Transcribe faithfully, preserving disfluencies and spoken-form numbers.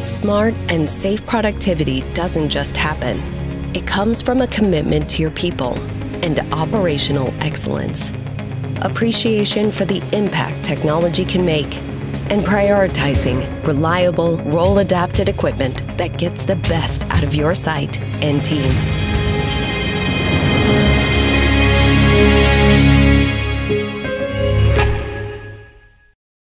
Smart and safe productivity doesn't just happen. It comes from a commitment to your people and operational excellence, appreciation for the impact technology can make, and prioritizing reliable, role-adapted equipment that gets the best out of your site and team.